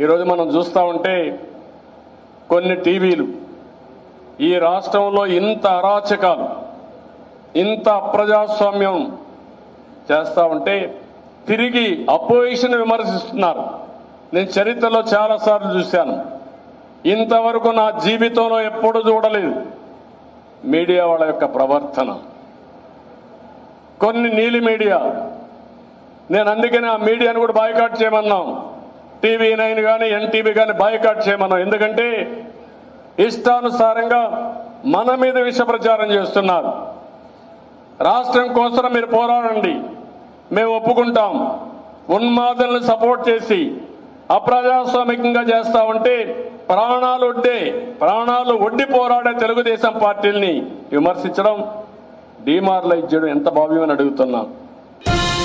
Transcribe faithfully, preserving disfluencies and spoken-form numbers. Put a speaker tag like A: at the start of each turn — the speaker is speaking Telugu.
A: ఈరోజు మనం చూస్తూ ఉంటే కొన్ని టీవీలు ఈ రాష్ట్రంలో ఇంత అరాచకాలు ఇంత అప్రజాస్వామ్యం చేస్తూ ఉంటే తిరిగి అపోజిషన్ విమర్శిస్తున్నారు. నేను చరిత్రలో చాలాసార్లు చూశాను. ఇంతవరకు నా జీవితంలో ఎప్పుడూ చూడలేదు మీడియా వాళ్ళ యొక్క ప్రవర్తన. కొన్ని నీలి మీడియా, నేను అందుకనే ఆ మీడియాను కూడా బాయ్కాట్ చేయమన్నాం. టీవీ నైన్ కానీ ఎన్టీవీ కానీ బాయ్కాట్ చేయమన్నాం. ఎందుకంటే ఇష్టానుసారంగా మన మీద విష ప్రచారం చేస్తున్నారు. రాష్ట్రం కోసం మీరు పోరాడండి, మేము ఒప్పుకుంటాం. ఉన్మాదులను సపోర్ట్ చేసి అప్రజాస్వామికంగా చేస్తా ఉంటే ప్రాణాలు ఒడ్డే ప్రాణాలు ఒడ్డి పోరాడే తెలుగుదేశం పార్టీల్ని విమర్శించడం, డిమారలైజ్ చేయడం ఎంత భావ్యమని అడుగుతున్నాం.